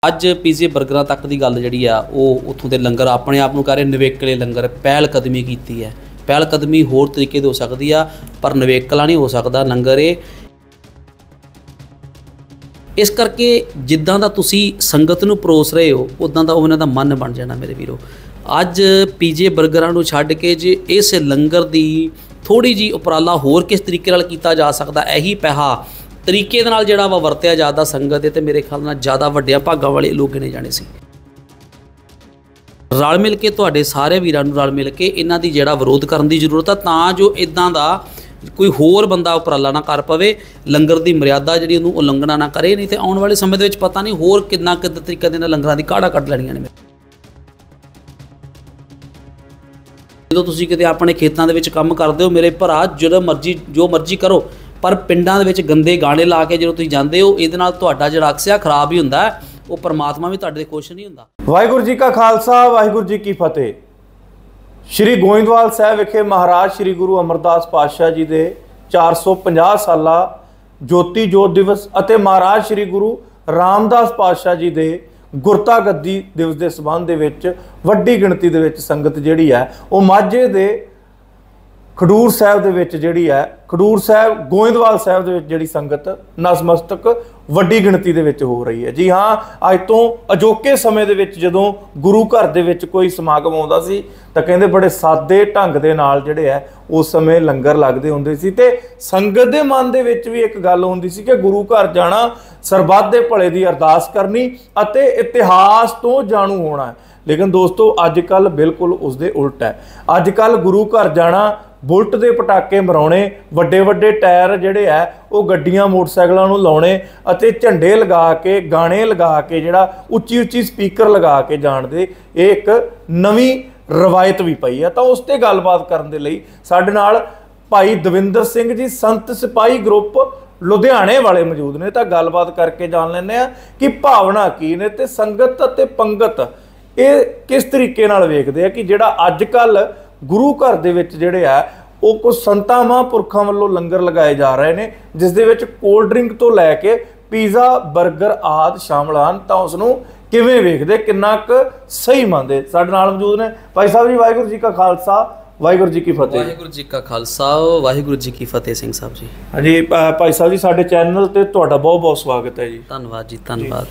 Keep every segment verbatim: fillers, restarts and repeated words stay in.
ਅੱਜ ਪੀਜ਼ੇ ਬਰਗਰਾਂ ਤੱਕ ਦੀ ਗੱਲ ਜਿਹੜੀ ਆ ਉਹ ਉੱਥੋਂ ਦੇ ਲੰਗਰ ਆਪਣੇ ਆਪ ਨੂੰ ਕਹ ਰਹੇ ਨਿਵੇਕਲੇ ਲੰਗਰ, ਪਹਿਲ ਕਦਮੀ ਕੀਤੀ ਹੈ। ਪਹਿਲ ਕਦਮੀ ਹੋਰ ਤਰੀਕੇ ਦੀ ਹੋ ਸਕਦੀ ਆ, ਪਰ ਨਿਵੇਕਲਾ नहीं हो सकता लंगर। ये इस करके जिद्दां दा तुसी संगत नूं परोस रहे हो उदां दा उन्हां दा मन बन जाना मेरे वीरो। अज पीजे बर्गरां नूं छड्ड के जे इस लंगर दी थोड़ी जी उपराला होर किस तरीके नाल कीता जा सकदा, यही पैसा तरीके दे नाल जिहड़ा वा वरतिया जादा संगत ते मेरे ख्याल नाल ज़्यादा वड्डियां भागां वाले लोग गिने जाने सी। रल मिल के तुहाडे सारे वीरां नूं रल मिल के इन्हां दी जिहड़ा विरोध करन दी जरूरत है, तां जो इदां दा कोई होर बंदा उपराला ना कर पवे, लंगर की मर्यादा जी उलंघना ना करे। नहीं तो आने वाले समय के पता नहीं होर कितना कितना तरीके दे लंगर की काढ़ा कढ़ लैनियां ने। जो तुसीं किते अपने खेतों के काम करते हो मेरे भरा, जो मर्जी जो मर्जी करो, पर पिंडां दे विच गंदे गाने ला के जो तुसीं जांदे हो इहदे नाल तुहाडा जिहड़ा अक्सिया खराब ही हुंदा है, वो परमात्मा भी तुहाडे ते खुश नहीं हुंदा। वाहिगुरू जी का खालसा वाहिगुरू जी की फतेह। श्री गोइंदवाल साहब विखे महाराज श्री गुरु अमरदास पातशाह जी के चार सौ पचास साला ज्योति जोत दिवस और महाराज श्री गुरु रामदास पातशाह जी के गुरता गद्दी दिवस के संबंध में वड्डी गिणती दे विच संगत जिहड़ी है वो माझे दे खडूर साहब दे विच जिहड़ी है खडूर साहब गोइंदवाल साहब दे विच जिहड़ी संगत नतमस्तक वड्डी गिणती दे विच हो रही है। जी हाँ, अज तो अजोके समय दे विच जदों गुरु घर दे विच कोई समागम आउंदा सी तां कहंदे बड़े सादे ढंग दे नाल जिहड़े है उस समय लंगर लगदे हुंदे सी ते संगत दे मन दे विच भी एक गल हुंदी सी कि गुरु घर जाना सरबत दे भले दी अरदास करनी अते इतिहास तो जाणू होना है। लेकिन दोस्तों अजकल बिल्कुल उसदे उल्ट है। अजकल गुरु घर जाना बुलट के पटाके मराने, वड्डे वड्डे टायर जिहड़े है वो गड्डियां मोटरसाइकिलों नूं लाउणे अते झंडे लगा के गाने लगा के जिहड़ा उच्ची उच्ची स्पीकर लगा के जाण दे एक नवीं रवायत भी पई है। तो उस ते गलबात करन दे लई साडे नाल भाई दविंदर सिंह जी संत सिपाही ग्रुप लुधियाने वाले मौजूद ने। तो गलबात करके जान लैंदे आ कि भावना की ने ते संगत अते पंगत ये किस तरीके नाल वेखदे आ कि जिहड़ा अजकल गुरु घर दे विच जिहड़े आ वो कुछ संतां महापुरखां वल्लों लंगर लगाए जा रहे हैं जिस दे विच कोल्ड ड्रिंक तो लैके पीज़ा बर्गर आदि शामिल हैं। तो उसनूं किवें वेखदे, किन्ना क सही मंनदे? साडे नाल मौजूद ने भाई साहब जी। वाहिगुरू जी का खालसा वाहिगुरू जी की फतेह। वाहिगुरू जी का खालसा वाहिगुरू जी की फतेह। सिंह साहब जी। हाँ जी भाई साहब जी, साडे चैनल ते तुहाडा बहुत बहुत स्वागत है जी। धन्नवाद जी, धन्नवाद।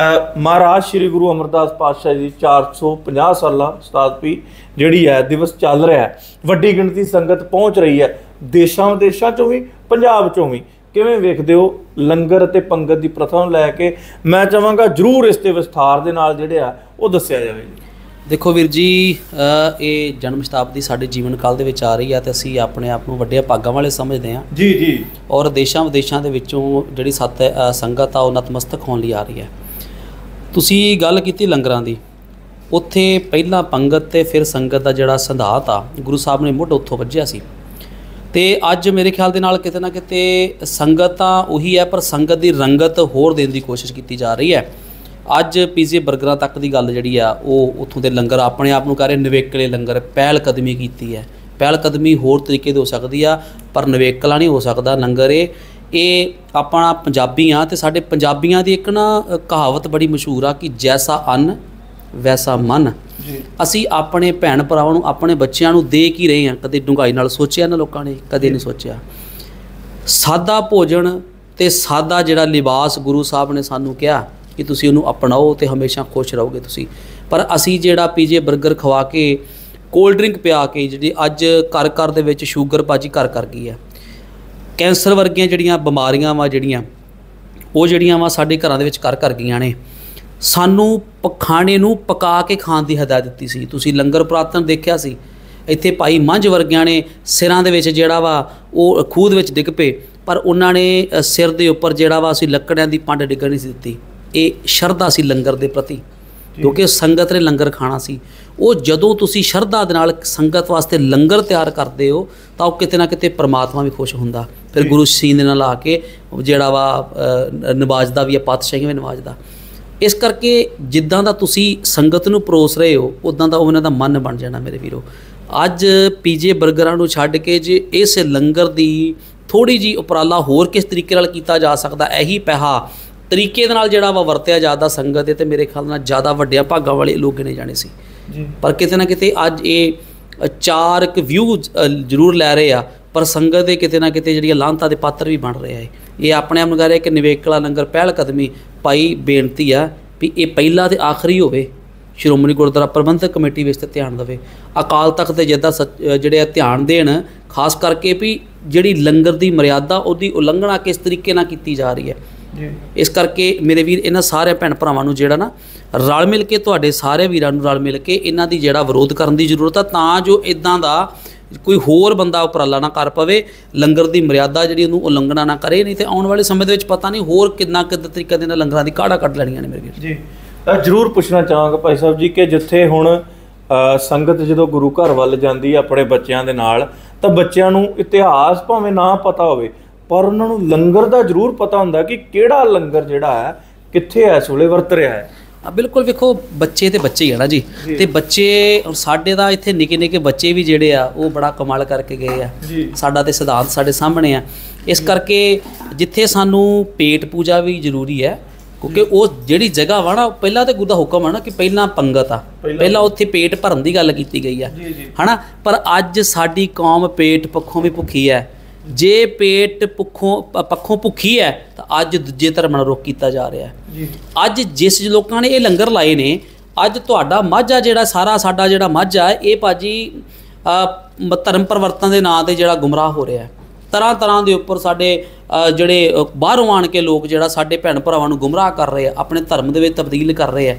महाराज श्री गुरु अमरदास पातशाह जी चार सौ पचास साला शताब्दी जिहड़ी है दिवस चल रहा है, वड्डी गिणती संगत पहुँच रही है देशां विदेशां चों भी पंजाब चों भी। किवें वेखदे हो लंगर ते पंगत की प्रथा नूं लैके? मैं चाहांगा जरूर इस ते विस्तार दे नाल जिहड़े आ वो दस्सिया जावे। देखो वीर जी, ये जन्म शताब्दी साडे जीवन काल दे विच आ रही है तो असीं अपने आप नूं वड्डे भागां वाले समझते हैं जी जी। और देशां विदेशां दे विचों जिहड़ी सत संगत आ नतमस्तक होण लई आ रही है। तुसीं गल कीती लंगरां दी, उत्थे पहलां पंगत ते फिर संगत दा जिहड़ा सिद्धांत आ गुरु साहब ने मुੱਢ उत्थों वज्जिया सी ते अज मेरे ख्याल दे नाल किते ना किते संगत तां उही है पर संगत दी रंगत होर देण दी कोशिश कीती जा रही है। अज पीजे बर्गरां तक की गल जिहड़ी आ वो उत्थों दे लंगर अपने आप नूं कह रहे निवेकले लंगर, पहल कदमी कीती है। पहल कदमी होर तरीके दी हो सकदी आ पर निवेकला नहीं हो सकदा लंगर। ये ये अपना पंजाबी हाँ तो साडे पंजाबियां दी एक ना कहावत बड़ी मशहूर आ कि जैसा अन्न वैसा मन। असी अपने भैन भरावां नूं अपने बच्चों नूं दे की रहे हैं, कदे डूंघाई नाल सोचिया ना लोगों ने? कदे नहीं सोचिया। सादा भोजन ते सादा जिहड़ा लिबास गुरु साहब ने सानू कहा कि तुसीं उहनूं अपनाओ तो हमेशा खुश रहोगे तुसीं, पर असी जिहड़ा पीजे बर्गर खवा के कोल्ड ड्रिंक पिया के जिहड़ी अज घर घर दे विच शूगर बाजी घर कर गई है। कैंसर वर्गियां जिहड़ियां बीमारियां वा जिहड़ियां वो जिहड़ियां वा साडे घरां दे विच कर कर गईयां ने। सानू पखाणे नूं पका के खाण दी हदायत दित्ती सी। तुसीं लंगर पुरातन देखिया सी, इत्थे भाई मंझ वर्गियां ने सिरां दे विच जिहड़ा वा वो खूह दे विच डिग पे, पर उन्हां ने सिर दे उपर जिहड़ा वा असीं लकड़ियां दी पंड डिग्गण नहीं सी दित्ती। ये शरधा सी लंगर दे प्रति, क्योंकि संगत ने लंगर खाना सी। वो जदों तुसीं शरधा दे नाल संगत वास्ते लंगर तैयार करते हो तो वो किते ना किते परमात्मा भी खुश हुंदा। फिर गुरु सीने नाल आके जिहड़ा वा नवाजदा भी है, पातशाही भी नवाजदा। इस करके जिद्दां दा तुसीं संगत नूं परोस रहे हो उदां दा उन्हां दा मन बन जाना मेरे वीरो। अज पीजे बर्गरां नूं छड्ड के जे इस लंगर दी थोड़ी जी उपराला होर किस तरीके नाल कीता जा सकदा, यही पैसा ਤਰੀਕੇ ਦੇ ਨਾਲ ਜਿਹੜਾ ਵਾ ਵਰਤਿਆ ਜਾਂਦਾ ਸੰਗਤ ਦੇ, ਤੇ ਮੇਰੇ ਖਿਆਲ ਨਾਲ ਜ਼ਿਆਦਾ ਵੱਡਿਆਂ ਭਾਗਾਂ ਵਾਲੇ ਲੋਕ ਗਿਣੇ ਜਾਣੇ ਸੀ ਜੀ। ਪਰ ਕਿਤੇ ਨਾ ਕਿਤੇ ਅੱਜ ਇਹ ਚਾਰ ਇੱਕ ਵਿਊ ਜ਼ਰੂਰ ਲੈ ਰਹੇ ਆ, ਪਰ ਸੰਗਤ ਦੇ ਕਿਤੇ ਨਾ ਕਿਤੇ ਜਿਹੜੀਆਂ ਲਾਹਨਤਾਂ ਦੇ ਪਾਤਰ ਵੀ ਬਣ ਰਹੇ ਆ। ਇਹ ਆਪਣੇ ਆਪ ਨੂੰ ਕਹਿ ਰਿਹਾ ਕਿ ਨਿਵੇਕਲਾ ਲੰਗਰ ਪਹਿਲ ਕਦਮੀ ਭਾਈ ਬੇਨਤੀ ਆ ਵੀ ਇਹ ਪਹਿਲਾ ਤੇ ਆਖਰੀ ਹੋਵੇ, ਸ਼੍ਰੋਮਣੀ ਗੁਰਦੁਆਰਾ ਪ੍ਰਬੰਧਕ ਕਮੇਟੀ ਵਿੱਚ ਤੇ ਧਿਆਨ ਦੇਵੇ, ਅਕਾਲ ਤਖਤ ਦੇ ਜਿੱਦਾਂ ਜਿਹੜੇ ਆ ਧਿਆਨ ਦੇਣ, ਖਾਸ ਕਰਕੇ ਵੀ ਜਿਹੜੀ ਲੰਗਰ ਦੀ ਮਰਿਆਦਾ ਉਹਦੀ ਉਲੰਘਣਾ ਕਿਸ ਤਰੀਕੇ ਨਾਲ ਕੀਤੀ ਜਾ ਰਹੀ ਹੈ ਜੀ। ਇਸ ਕਰਕੇ ਮੇਰੇ ਵੀਰ ਇਹਨਾਂ ਸਾਰੇ ਭੈਣ ਭਰਾਵਾਂ ਨੂੰ ਜਿਹੜਾ ਨਾ ਰਲ ਮਿਲ ਕੇ, ਤੁਹਾਡੇ ਸਾਰੇ ਵੀਰਾਂ ਨੂੰ ਰਲ ਮਿਲ ਕੇ ਇਹਨਾਂ ਦੀ ਜਿਹੜਾ ਵਿਰੋਧ ਕਰਨ ਦੀ ਜ਼ਰੂਰਤ ਆ, ਤਾਂ ਜੋ ਇੱਦਾਂ ਦਾ ਕੋਈ ਹੋਰ ਬੰਦਾ ਉਪਰਾਲਾ ਨਾ ਕਰ ਪਵੇ, ਲੰਗਰ ਦੀ ਮਰਿਆਦਾ ਜਿਹੜੀ ਉਹਨੂੰ ਉਲੰਘਣਾ ਨਾ ਕਰੇ। ਨਹੀਂ ਤੇ ਆਉਣ ਵਾਲੇ ਸਮੇਂ ਦੇ ਵਿੱਚ ਪਤਾ ਨਹੀਂ ਹੋਰ ਕਿੰਨਾ ਕਿੱਦਾਂ ਤਰੀਕੇ ਦੇ ਨਾਲ ਲੰਗਰਾਂ ਦੀ ਕਾੜਾ ਕੱਢ ਲੈਣੀਆਂ ਨੇ ਮੇਰੇ ਵੀਰ ਜੀ। ਜ਼ਰੂਰ ਪੁੱਛਣਾ ਚਾਹਾਂਗਾ ਭਾਈ ਸਾਹਿਬ ਜੀ ਕਿ ਜਿੱਥੇ ਹੁਣ ਸੰਗਤ ਜਦੋਂ ਗੁਰੂ ਘਰ ਵੱਲ ਜਾਂਦੀ ਆਪਣੇ ਬੱਚਿਆਂ ਦੇ ਨਾਲ, ਤਾਂ ਬੱਚਿਆਂ ਨੂੰ ਇਤਿਹਾਸ ਭਾਵੇਂ ਨਾ ਪਤਾ ਹੋਵੇ, ਪਰ ਉਹਨਾਂ ਨੂੰ ਲੰਗਰ ਦਾ ਜ਼ਰੂਰ ਪਤਾ ਹੁੰਦਾ ਕਿ ਕਿਹੜਾ ਲੰਗਰ ਜਿਹੜਾ ਹੈ ਕਿੱਥੇ ਇਸ ਵੇਲੇ ਵਰਤ ਰਿਹਾ ਹੈ। ਬਿਲਕੁਲ, ਵੇਖੋ ਬੱਚੇ ਤੇ ਬੱਚੇ ਹੀ ਆ ਨਾ ਜੀ, ਤੇ ਬੱਚੇ ਸਾਡੇ ਦਾ ਇੱਥੇ ਨਿੱਕੇ ਨਿੱਕੇ ਬੱਚੇ ਵੀ ਜਿਹੜੇ ਆ ਉਹ ਬੜਾ ਕਮਾਲ ਕਰਕੇ ਗਏ ਆ। ਸਾਡਾ ਤੇ ਸਿਧਾਂਤ ਸਾਡੇ ਸਾਹਮਣੇ ਆ, ਇਸ ਕਰਕੇ ਜਿੱਥੇ ਸਾਨੂੰ ਪੇਟ ਪੂਜਾ ਵੀ ਜ਼ਰੂਰੀ ਹੈ, ਕਿਉਂਕਿ ਉਹ ਜਿਹੜੀ ਜਗ੍ਹਾ ਵਾ ਨਾ, ਪਹਿਲਾਂ ਤਾਂ ਗੁਰੂ ਦਾ ਹੁਕਮ ਆ ਨਾ ਕਿ ਪਹਿਲਾਂ ਪੰਗਤ ਆ, ਪਹਿਲਾਂ ਉੱਥੇ ਪੇਟ ਭਰਨ ਦੀ ਗੱਲ ਕੀਤੀ ਗਈ ਆ ਹੈ ਨਾ। ਪਰ ਅੱਜ ਸਾਡੀ ਕੌਮ ਪੇਟ ਪੱਖੋਂ ਵੀ ਭੁੱਖੀ ਹੈ। ਜੇ ਪੇਟ ਭੁੱਖੋਂ ਪੱਖੋਂ ਭੁੱਖੀ ਹੈ ਤਾਂ ਅੱਜ ਦੂਜੇ ਧਰਮ ਨਾਲ ਰੋਕ ਕੀਤਾ ਜਾ ਰਿਹਾ ਹੈ। ਅੱਜ ਜਿਸ ਲੋਕਾਂ ਨੇ ਇਹ ਲੰਗਰ ਲਾਏ ਨੇ, ਅੱਜ ਤੁਹਾਡਾ ਮਾਝਾ ਜਿਹੜਾ ਸਾਰਾ ਸਾਡਾ ਜਿਹੜਾ ਮਾਝਾ ਹੈ, ਇਹ ਭਾਜੀ ਧਰਮ ਪਰਿਵਰਤਨ ਦੇ ਨਾਂ 'ਤੇ ਜਿਹੜਾ ਗੁੰਮਰਾਹ ਹੋ ਰਿਹਾ ਹੈ। ਤਰ੍ਹਾਂ ਤਰ੍ਹਾਂ ਦੇ ਉੱਪਰ ਸਾਡੇ ਜਿਹੜੇ ਬਾਹਰੋਂ ਆਣ ਕੇ ਲੋਕ ਜਿਹੜਾ ਸਾਡੇ ਭੈਣ ਭਰਾਵਾਂ ਨੂੰ ਗੁੰਮਰਾਹ ਕਰ ਰਹੇ ਆ, ਆਪਣੇ ਧਰਮ ਦੇ ਵਿੱਚ ਤਬਦੀਲ ਕਰ ਰਹੇ ਆ।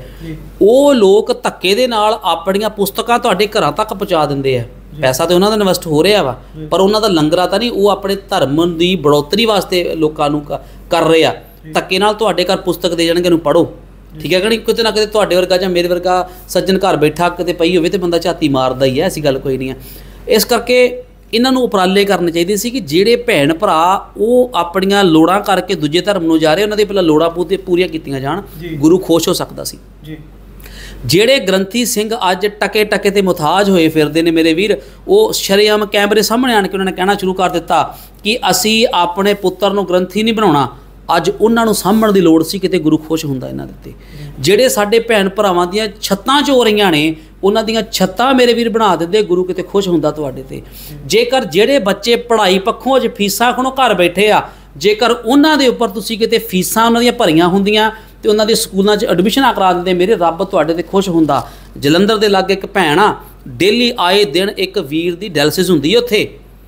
ਉਹ ਲੋਕ ਧੱਕੇ ਦੇ ਨਾਲ ਆਪਣੀਆਂ ਪੁਸਤਕਾਂ ਤੁਹਾਡੇ ਘਰਾਂ ਤੱਕ ਪਹੁੰਚਾ ਦਿੰਦੇ ਆ। ਪੈਸਾ ਤਾਂ ਉਹਨਾਂ ਦਾ ਇਨਵੈਸਟ ਹੋ ਰਿਹਾ ਵਾ, ਪਰ ਉਹਨਾਂ ਦਾ ਲੰਗਰਾਂ ਤਾਂ ਨਹੀਂ, ਉਹ ਆਪਣੇ ਧਰਮ ਦੀ ਬੜੋਤਰੀ ਵਾਸਤੇ ਲੋਕਾਂ ਨੂੰ ਕਰ ਰਹੇ ਆ। ਧੱਕੇ ਨਾਲ ਤੁਹਾਡੇ ਘਰ ਪੁਸਤਕ ਦੇ ਜਾਣਗੇ, ਇਹਨੂੰ ਪੜ੍ਹੋ, ਠੀਕ ਹੈ ਕਿ ਨਹੀਂ। ਕਿਤੇ ਨਾ ਕਿਤੇ ਤੁਹਾਡੇ ਵਰਗਾ ਜਾਂ ਮੇਰੇ ਵਰਗਾ ਸੱਜਣ ਘਰ ਬੈਠਾ ਕਿਤੇ ਪਈ ਹੋਵੇ ਤੇ ਬੰਦਾ ਝਾਤੀ ਮਾਰਦਾ ਹੀ ਹੈ, ਐਸੀ ਗੱਲ ਕੋਈ ਨਹੀਂ ਹੈ। ਇਸ ਕਰਕੇ ਇਹਨਾਂ ਨੂੰ ਉਪਰਾਲੇ ਕਰਨੇ ਚਾਹੀਦੇ ਸੀ ਕਿ ਜਿਹੜੇ ਭੈਣ ਭਰਾ ਉਹ ਆਪਣੀਆਂ ਲੋੜਾਂ ਕਰਕੇ ਦੂਜੇ ਧਰਮ ਨੂੰ ਜਾ ਰਹੇ, ਉਹਨਾਂ ਦੀ ਪਹਿਲਾਂ ਲੋੜਾਂ ਪੂਰੀਆਂ ਕੀਤੀਆਂ ਜਾਣ, ਗੁਰੂ ਖੁਸ਼ ਹੋ ਸਕਦਾ ਸੀ ਜੀ। ਜਿਹੜੇ ਗ੍ਰੰਥੀ ਸਿੰਘ ਅੱਜ ਟਕੇ ਟਕੇ ਤੇ ਮੁਹਤਾਜ ਹੋਏ ਫਿਰਦੇ ਨੇ ਮੇਰੇ ਵੀਰ, ਉਹ ਸ਼ਰੇਆਮ ਕੈਮਰੇ ਸਾਹਮਣੇ ਆਣ ਕੇ ਉਹਨਾਂ ਨੇ ਕਹਿਣਾ ਸ਼ੁਰੂ ਕਰ ਦਿੱਤਾ ਕਿ ਅਸੀਂ ਆਪਣੇ ਪੁੱਤਰ ਨੂੰ ਗ੍ਰੰਥੀ ਨਹੀਂ ਬਣਾਉਣਾ। ਅੱਜ ਉਹਨਾਂ ਨੂੰ ਸਾਂਭਣ ਦੀ ਲੋੜ ਸੀ, ਕਿਤੇ ਗੁਰੂ ਖੁਸ਼ ਹੁੰਦਾ ਇਹਨਾਂ ਦੇ ਉੱਤੇ। ਜਿਹੜੇ ਸਾਡੇ ਭੈਣ ਭਰਾਵਾਂ ਦੀਆਂ ਛੱਤਾਂ 'ਚ ਹੋ ਰਹੀਆਂ ਨੇ, ਉਹਨਾਂ ਦੀਆਂ ਛੱਤਾਂ ਮੇਰੇ ਵੀਰ ਬਣਾ ਦਿੰਦੇ, ਗੁਰੂ ਕਿਤੇ ਖੁਸ਼ ਹੁੰਦਾ ਤੁਹਾਡੇ ਤੇ। ਜੇਕਰ ਜਿਹੜੇ ਬੱਚੇ ਪੜ੍ਹਾਈ ਪੱਖੋਂ ਅੱਜ ਫੀਸਾਂ ਖਣੋ ਘਰ ਬੈਠੇ ਆ, ਜੇਕਰ ਉਹਨਾਂ ਦੇ ਉੱਪਰ ਤੁਸੀਂ ਕਿਤੇ ਫੀਸਾਂ ਉਹਨਾਂ ਦੀਆਂ ਭਰੀਆਂ ਹੁੰਦੀਆਂ ਤੇ ਉਹਨਾਂ ਦੇ ਸਕੂਲਾਂ 'ਚ ਐਡਮਿਸ਼ਨਾਂ ਕਰਾ ਦਿੰਦੇ, ਮੇਰੇ ਰੱਬ ਤੁਹਾਡੇ ਤੇ ਖੁਸ਼ ਹੁੰਦਾ। ਜਲੰਧਰ ਦੇ ਲਾਗੇ ਇੱਕ ਭੈਣ ਆ, ਡੇਲੀ ਆਏ ਦਿਨ ਇੱਕ ਵੀਰ ਦੀ ਡਾਇਲਸਿਸ ਹੁੰਦੀ ਉੱਥੇ,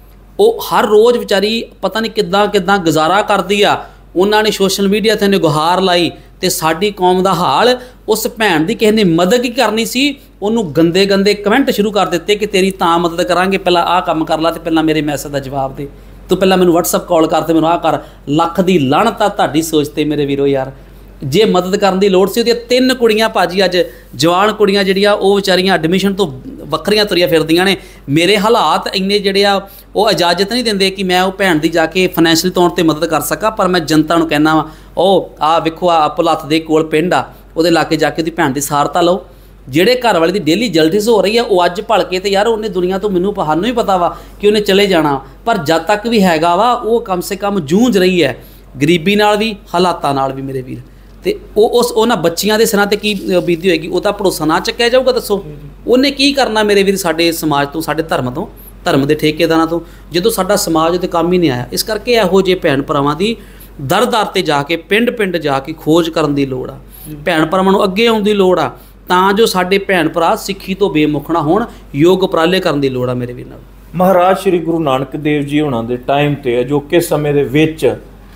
ਉਹ ਹਰ ਰੋਜ਼ ਵਿਚਾਰੀ ਪਤਾ ਨਹੀਂ ਕਿੱਦਾਂ ਕਿੱਦਾਂ ਗੁਜ਼ਾਰਾ ਕਰਦੀ ਆ। ਉਹਨਾਂ ਨੇ ਸੋਸ਼ਲ ਮੀਡੀਆ 'ਤੇ ਗੁਹਾਰ ਲਾਈ, ਤੇ ਸਾਡੀ ਕੌਮ ਦਾ ਹਾਲ, ਉਸ ਭੈਣ ਦੀ ਕਿਸੇ ਨੇ ਮਦਦ ਹੀ ਕਰਨੀ ਸੀ, ਉਹਨੂੰ ਗੰਦੇ ਗੰਦੇ ਕਮੈਂਟ ਸ਼ੁਰੂ ਕਰ ਦਿੱਤੇ ਕਿ ਤੇਰੀ ਤਾਂ ਮਦਦ ਕਰਾਂਗੇ, ਪਹਿਲਾਂ ਆਹ ਕੰਮ ਕਰ ਲਾ ਤੇ ਪਹਿਲਾਂ ਮੇਰੇ ਮੈਸੇਜ ਦਾ ਜਵਾਬ ਦੇ, ਤੂੰ ਪਹਿਲਾਂ ਮੈਨੂੰ ਵਟਸਐਪ ਕਾਲ ਕਰ ਤੇ ਮੈਨੂੰ ਆਹ ਕਰ। ਲੱਖ ਦੀ ਲਾਹਨਤ ਆ ਤੁਹਾਡੀ ਸੋਚ 'ਤੇ ਮੇਰੇ ਵੀਰੋ ਯਾਰ। ਜੇ ਮਦਦ ਕਰਨ ਦੀ ਲੋੜ ਸੀ, ਉਹਦੀਆਂ ਤਿੰਨ ਕੁੜੀਆਂ ਭਾਜੀ ਅੱਜ ਜਵਾਨ ਕੁੜੀਆਂ ਜਿਹੜੀਆਂ ਉਹ ਵਿਚਾਰੀਆਂ ਐਡਮਿਸ਼ਨ ਤੋਂ ਵੱਖਰੀਆਂ ਤੁਰੀਆਂ ਫਿਰਦੀਆਂ ਨੇ। ਮੇਰੇ ਹਾਲਾਤ ਇੰਨੇ ਜਿਹੜੇ ਆ ਉਹ ਇਜਾਜ਼ਤ ਨਹੀਂ ਦਿੰਦੇ ਕਿ ਮੈਂ ਉਹ ਭੈਣ ਦੀ ਜਾ ਕੇ ਫਾਈਨੈਂਸ਼ੀਅਲ ਤੌਰ 'ਤੇ ਮਦਦ ਕਰ ਸਕਾਂ, ਪਰ ਮੈਂ ਜਨਤਾ ਨੂੰ ਕਹਿਣਾ ਵਾ, ਉਹ ਆਹ ਵੇਖੋ ਆ ਭੁਲੱਥ ਦੇ ਕੋਲ ਪਿੰਡ ਆ, ਉਹਦੇ ਇਲਾਕੇ ਜਾ ਕੇ ਉਹਦੀ ਭੈਣ ਦੀ ਸਹਾਰਤਾ ਲਓ। ਜਿਹੜੇ ਘਰ ਵਾਲੇ ਦੀ ਡੇਲੀ ਜਲਟਿਸ ਹੋ ਰਹੀ ਆ, ਉਹ ਅੱਜ ਭਲ ਕੇ ਤੇ ਯਾਰ ਉਹਨੇ ਦੁਨੀਆ ਤੋਂ ਮੈਨੂੰ ਸਾਨੂੰ ਵੀ ਪਤਾ ਵਾ ਕਿ ਉਹਨੇ ਚਲੇ ਜਾਣਾ, ਪਰ ਜਦ ਤੱਕ ਵੀ ਹੈਗਾ ਵਾ ਉਹ ਕਮ ਸੇ ਕਮ ਜੂਝ ਰਹੀ ਹੈ ਗਰੀਬੀ ਨਾਲ ਵੀ, ਹਾਲਾਤਾਂ ਨਾਲ ਵੀ ਮੇਰੇ ਵੀਰ। ਤੇ ਉਹ ਉਸ ਉਹਨਾਂ ਬੱਚੀਆਂ ਦੇ ਸਿਰਾਂ 'ਤੇ ਕੀ ਬੀਤੀ ਹੋਏਗੀ, ਉਹ ਤਾਂ ਭਰੋਸਾ ਨਾ ਚੱਕਿਆ ਜਾਊਗਾ। ਦੱਸੋ ਉਹਨੇ ਕੀ ਕਰਨਾ ਮੇਰੇ ਵੀਰ ਸਾਡੇ ਸਮਾਜ ਤੋਂ, ਸਾਡੇ ਧਰਮ ਤੋਂ, ਧਰਮ ਦੇ ਠੇਕੇਦਾਰਾਂ ਤੋਂ, ਜਦੋਂ ਸਾਡਾ ਸਮਾਜ ਉਹਦੇ ਕੰਮ ਹੀ ਨਹੀਂ ਆਇਆ। ਇਸ ਕਰਕੇ ਇਹੋ ਜਿਹੇ ਭੈਣ ਭਰਾਵਾਂ ਦੀ ਦਰ ਦਰ 'ਤੇ ਜਾ ਕੇ, ਪਿੰਡ ਪਿੰਡ ਜਾ ਕੇ ਖੋਜ ਕਰਨ ਦੀ ਲੋੜ ਆ। ਭੈਣ ਭਰਾਵਾਂ ਨੂੰ ਅੱਗੇ ਆਉਣ ਦੀ ਲੋੜ ਆ, ਤਾਂ ਜੋ ਸਾਡੇ ਭੈਣ ਭਰਾ ਸਿੱਖੀ ਤੋਂ ਬੇਮੁਖ ਨਾ ਹੋਣ। ਯੋਗ ਉਪਰਾਲੇ ਕਰਨ ਦੀ ਲੋੜ ਆ ਮੇਰੇ ਵੀਰ ਨਾਲ। ਮਹਾਰਾਜ ਸ਼੍ਰੀ ਗੁਰੂ ਨਾਨਕ ਦੇਵ ਜੀ ਹੋਣਾ ਦੇ ਟਾਈਮ 'ਤੇ ਅਜੋਕੇ ਸਮੇਂ ਦੇ ਵਿੱਚ